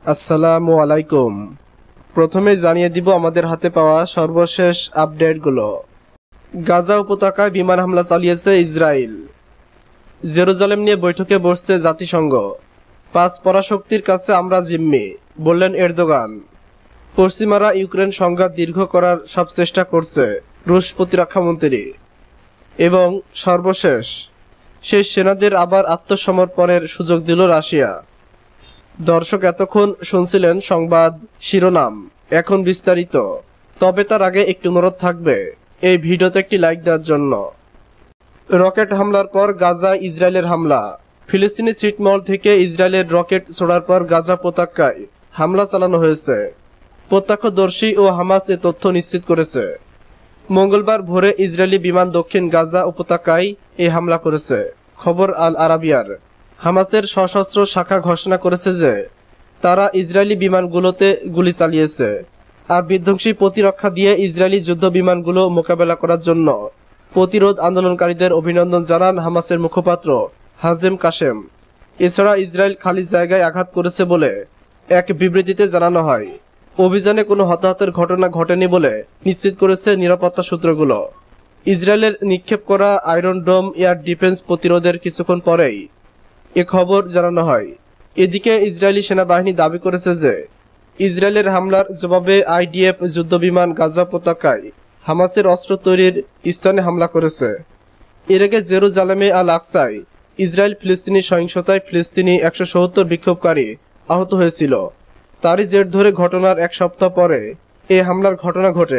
আসসালামু আলাইকুম। প্রথমে জানিয়ে দিব আমাদের হাতে পাওয়া সর্বশেষ আপডেটগুলো। গাজা উপত্যকায় বিমান হামলা চালিয়েছে ইসরায়েল। জেরুজালেম নিয়ে বৈঠকে বসছে জাতিসংঘ। 5 পরাশক্তির কাছে আমরা জিম্মি, বললেন এরদোগান। পশ্চিমারা ইউক্রেন সংঘাত দীর্ঘ করার সব চেষ্টা করছে, রুশ প্রতিরক্ষামন্ত্রী। এবং সর্বশেষ, সেই সেনাদের আবার আত্মসমর্পণের সুযোগ দিল রাশিয়া। দর্শক, এতক্ষণ শুনছিলেন সংবাদ শিরোনাম, এখন বিস্তারিত। তবে তার আগে একটু অনুরোধ থাকবে এই ভিডিওতে একটি লাইক দেওয়ার জন্য। রকেট হামলার পর গাজা ইসরায়েলের হামলা। ফিলিস্তিনি ছিটমহল থেকে ইসরায়েলের রকেট ছোড়ার পর গাজা উপত্যকায় হামলা চালানো হয়েছে। প্রত্যক্ষদর্শী ও হামাস এ তথ্য নিশ্চিত করেছে। মঙ্গলবার ভোরে ইসরায়েলি বিমান দক্ষিণ গাজা উপত্যকায় এই হামলা করেছে। খবর আল আরাবিয়ার। হামাসের সশস্ত্র শাখা ঘোষণা করেছে যে তারা ইসরায়েলি বিমানগুলোতে গুলি চালিয়েছে আর বিধ্বংসী প্রতিরক্ষা দিয়ে ইসরায়েলি যুদ্ধ বিমানগুলো মোকাবেলা করার জন্য প্রতিরোধ আন্দোলনকারীদের অভিনন্দন জানান হামাসের মুখপাত্র হাজেম কাশেম। এছাড়া ইসরায়েল খালি জায়গায় আঘাত করেছে বলে এক বিবৃতিতে জানানো হয়। অভিযানে কোনো হতাহতের ঘটনা ঘটেনি বলে নিশ্চিত করেছে নিরাপত্তা সূত্রগুলো। ইসরায়েলের নিক্ষেপ করা আয়রন ডোম এয়ার ডিফেন্স প্রতিরোধের কিছুক্ষণ পরেই এ খবর জানানো হয়। এদিকে ইসরায়েলি সেনাবাহিনী দাবি করেছে যে ইসরায়েলের হামলার জবাবে আইডিএফ যুদ্ধবিমান গাজা উপত্যকায় হামাসের অস্ত্র তৈরির স্থানে হামলা করেছে। এর আগে জেরুজালেমে আল আকসায় ইসরায়েল ফিলিস্তিনি সহিংসতায় ফিলিস্তিনি 170 বিক্ষোভকারী আহত হয়েছিল। তারই জের ধরে ঘটনার এক সপ্তাহ পরে এই হামলার ঘটনা ঘটে।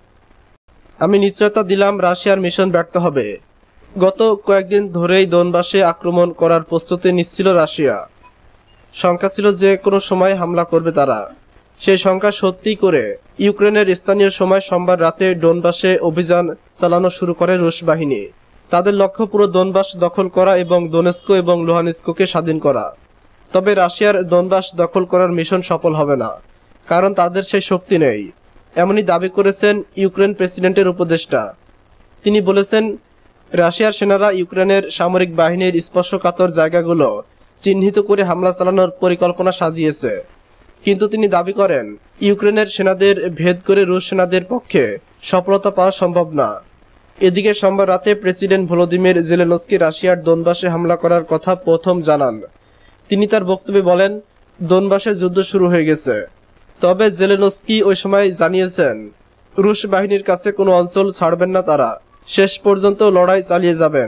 আমি নিশ্চয়তা দিলাম রাশিয়ার মিশন ব্যর্থ হবে। গত কয়েকদিন ধরেই দোনবাসে আক্রমণ করার প্রস্তুতি নিচ্ছিল রাশিয়া। শঙ্কা ছিল যে কোনো সময় হামলা করবে তারা। সেই শঙ্কা সত্যি করে ইউক্রেনের স্থানীয় সময় সোমবার রাতে ডোনবাসে অভিযান চালানো শুরু করে রুশ বাহিনী। তাদের লক্ষ্য পুরো দোনবাস দখল করা এবং দোনেস্ক এবং লুহানিস্ককে স্বাধীন করা। তবে রাশিয়ার দোনবাস দখল করার মিশন সফল হবে না, কারণ তাদের সেই শক্তি নেই, এমনই দাবি করেছেন ইউক্রেন প্রেসিডেন্টের উপদেষ্টা। তিনি বলেছেন, রাশিয়ার সেনারা ইউক্রেনের সামরিক বাহিনীর স্পর্শকাতর জায়গাগুলো চিহ্নিত করে হামলা চালানোর পরিকল্পনা সাজিয়েছে। কিন্তু তিনি দাবি করেন ইউক্রেনের সেনাদের ভেদ করে রুশ সেনাদের পক্ষে সফলতা পাওয়া সম্ভব না। এদিকে সোমবার রাতে প্রেসিডেন্ট ভলোদিমির জেলেনস্কি রাশিয়ার দোনবাসে হামলা করার কথা প্রথম জানান। তিনি তার বক্তব্যে বলেন, দোনবাসে যুদ্ধ শুরু হয়ে গেছে। তবে জেলেনস্কি ওই সময় জানিয়েছেন রুশ বাহিনীর কাছে কোনো অঞ্চল ছাড়বেন না, তারা শেষ পর্যন্ত লড়াই চালিয়ে যাবেন।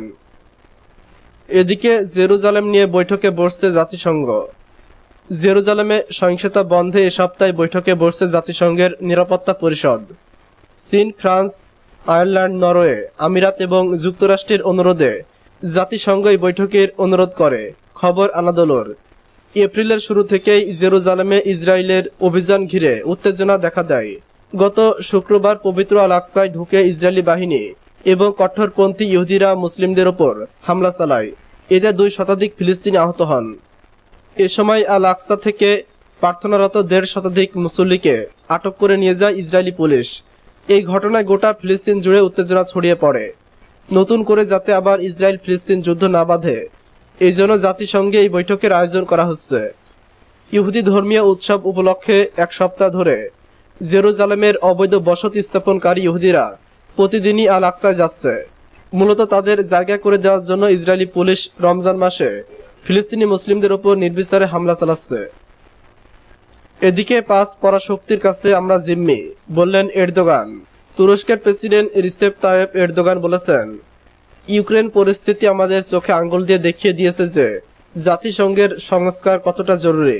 এদিকে জেরুজালেম নিয়ে বৈঠকে বসছে জাতিসংঘ। জেরুজালেমে সহিংসতা বন্ধে এ সপ্তাহে বৈঠকে বসছে জাতিসংঘের নিরাপত্তা পরিষদ। চীন, ফ্রান্স, আয়ারল্যান্ড, নরওয়ে, আমিরাত এবং যুক্তরাষ্ট্রের অনুরোধে জাতিসংঘ এই বৈঠকের অনুরোধ করে। খবর আনাদোলর। এপ্রিলের শুরু থেকেই জেরুজালেমে ইসরায়েলের অভিযান ঘিরে উত্তেজনা দেখা দেয়। গত শুক্রবার পবিত্র আল আকসায় ঢুকে ইসরায়েলি বাহিনী এবং কঠোরপন্থী ইহুদিরা মুসলিমদের ওপর হামলা চালায়। এতে 2 শতাধিক ফিলিস্তিনি আহত হন। এ সময় আল আকসা থেকে প্রার্থনারত 1.5 শতাধিক মুসল্লিকে আটক করে নিয়ে যায় ইসরায়েলি পুলিশ। এই ঘটনায় গোটা ফিলিস্তিন জুড়ে উত্তেজনা ছড়িয়ে পড়ে। নতুন করে যাতে আবার ইসরায়েল ফিলিস্তিন যুদ্ধ না বাঁধে, এই জন্য জাতিসংঘে এই বৈঠকের আয়োজন করা হচ্ছে। ইহুদি ধর্মীয় উৎসব উপলক্ষে এক সপ্তাহ ধরে জেরুজালেমের অবৈধ বসতি স্থাপনকারী ইহুদিরা প্রতিদিনই আল আকসায় যাচ্ছে। মূলত তাদের জায়গা করে দেওয়ার জন্য ইসরায়েলি পুলিশ রমজান মাসে ফিলিস্তিনি মুসলিমদের উপর নির্বিচারে হামলা চালাচ্ছে। এদিকে 5 পরাশক্তির কাছে আমরা জিম্মি, বললেন এরদোগান। তুরস্কের প্রেসিডেন্ট রিসেপ তাইয়েপ এরদোগান বলেছেন, ইউক্রেন পরিস্থিতি আমাদের চোখে আঙ্গুল দিয়ে দেখিয়ে দিয়েছে যে জাতিসংঘের সংস্কার কতটা জরুরি।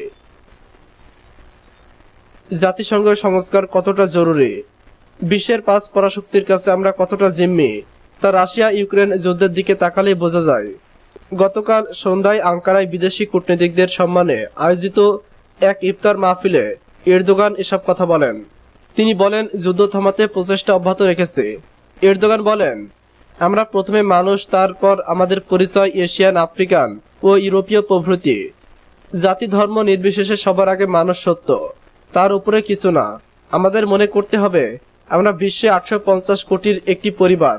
জাতিসংঘের সংস্কার কতটা জরুরি। বিশ্বের 5 পরাশক্তির কাছে আমরা কতটা জিম্মি তা রাশিয়া ইউক্রেন যুদ্ধের দিকে তাকালেই বোঝা যায়। গতকাল সন্ধ্যায় আঙ্কারায় বিদেশি কূটনীতিকদের সম্মানে আয়োজিত এক ইফতার মাহফিলে এরদোগান এসব কথা বলেন। তিনি বলেন, যুদ্ধ থামাতে প্রচেষ্টা অব্যাহত রেখেছে। এরদোগান বলেন, আমরা প্রথমে মানুষ, তারপর আমাদের পরিচয় এশিয়ান, আফ্রিকান ও ইউরোপীয় প্রভৃতি। জাতি ধর্ম নির্বিশেষে সবার আগে মানুষ সত্য, তার উপরে কিছু না। আমাদের মনে করতে হবে আমরা বিশ্বে 850 কোটির একটি পরিবার।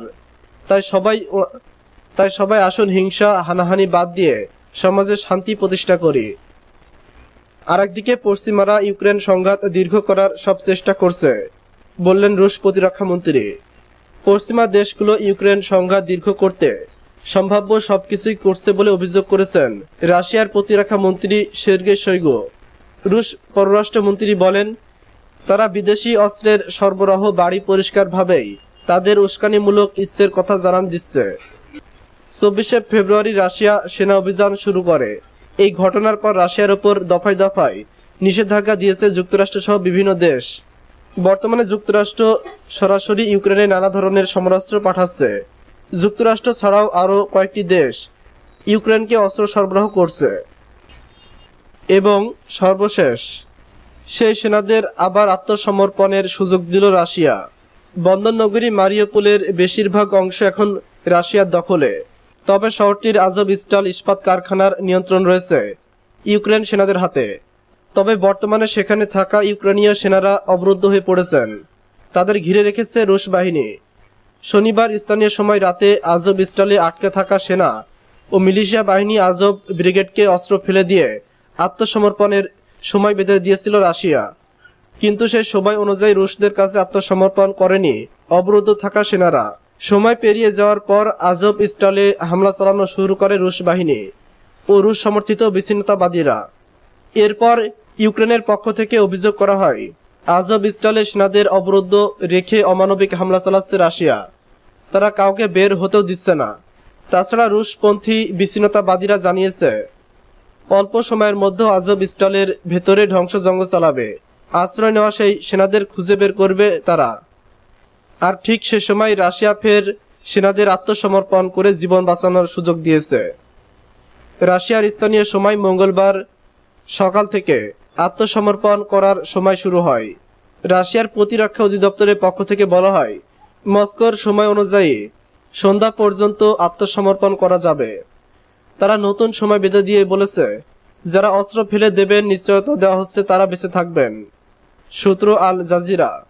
তাই সবাই আসুন হিংসা হানাহানি বাদ দিয়ে সমাজে শান্তি প্রতিষ্ঠা করি। আরেকদিকে পশ্চিমারা ইউক্রেন সংঘাত দীর্ঘ করার সব চেষ্টা করছে, বললেন রুশ প্রতিরক্ষা মন্ত্রী। পশ্চিমা দেশগুলো ইউক্রেন সংঘাত দীর্ঘ করতে সম্ভাব্য সবকিছুই করছে বলে অভিযোগ করেছেন রাশিয়ার প্রতিরক্ষা মন্ত্রী সের্গে শোইগু। রুশ পররাষ্ট্রমন্ত্রী বলেন, তারা বিদেশি অস্ত্রের সরবরাহ বাড়ি পরিষ্কারভাবেই তাদের উস্কানিমূলক ইচ্ছের কথা জানান দিচ্ছে। 24শে ফেব্রুয়ারি রাশিয়া সেনা অভিযান শুরু করে। এই ঘটনার পর রাশিয়ার ওপর দফায় দফায় নিষেধাজ্ঞা দিয়েছে যুক্তরাষ্ট্র সহ বিভিন্ন দেশ। বর্তমানে যুক্তরাষ্ট্র সরাসরি ইউক্রেনে নানা ধরনের সমরাস্ত্র পাঠাচ্ছে। যুক্তরাষ্ট্র ছাড়াও আরও কয়েকটি দেশ ইউক্রেনকে অস্ত্র সরবরাহ করছে। এবং সর্বশেষ সেই সেনাদের আবার আত্মসমর্পণের সুযোগ দিল রাশিয়া। বন্দরনগরী মারিউপোলের বেশিরভাগ অংশ এখন রাশিয়ার দখলে। তবে শহরটির আজভস্টাল ইস্পাত কারখানার নিয়ন্ত্রণ রয়েছে ইউক্রেন সেনাদের হাতে। তবে বর্তমানে সেখানে থাকা ইউক্রেনীয় সেনারা অবরুদ্ধ হয়ে পড়েছেন। তাদের ঘিরে রেখেছে রুশ বাহিনী। শনিবার স্থানীয় সময় রাতে আজভস্টালে আটকে থাকা সেনা ও মিলিশিয়া বাহিনী আজভ ব্রিগেডকে অস্ত্র ফেলে দিয়ে আত্মসমর্পণের সময় বেঁধে দিয়েছিল রাশিয়া। কিন্তু সেই সময় অনুযায়ী রুশদের কাছে আত্মসমর্পণ করেনি অবরুদ্ধ থাকা সেনারা। সময় পেরিয়ে যাওয়ার পর আজভস্টালে হামলা চালানো শুরু করে রুশ বাহিনী ও রুশ সমর্থিত বিচ্ছিন্নতাবাদীরা। এরপর ইউক্রেনের পক্ষ থেকে অভিযোগ করা হয়, আজভস্টালে সেনাদের অবরুদ্ধ রেখে অমানবিক হামলা চালাচ্ছে রাশিয়া। তারা কাউকে বের হতেও দিচ্ছে না। তাছাড়া রুশপন্থী বিচ্ছিন্নতাবাদীরা জানিয়েছে, অল্প সময়ের মধ্যে আজভস্টালের ভেতরে ধ্বংসযজ্ঞ চালাবে। আশ্রয় নেওয়া সেই সেনাদের খুঁজে বের করবে তারা। আর ঠিক সে সময় রাশিয়া ফের সেনাদের আত্মসমর্পণ করে জীবন বাঁচানোর সুযোগ দিয়েছে। রাশিয়ার স্থানীয় সময় মঙ্গলবার সকাল থেকে আত্মসমর্পণ করার সময় শুরু হয়। রাশিয়ার প্রতিরক্ষা অধিদপ্তরের পক্ষ থেকে বলা হয়, মস্কোর সময় অনুযায়ী সন্ধ্যা পর্যন্ত আত্মসমর্পণ করা যাবে। তারা নতুন সময় বেঁধে দিয়ে বলেছে, যারা অস্ত্র ফেলে দেবেন নিশ্চয়তা দেওয়া হচ্ছে তারা বেঁচে থাকবেন। সূত্র আল জাজিরা।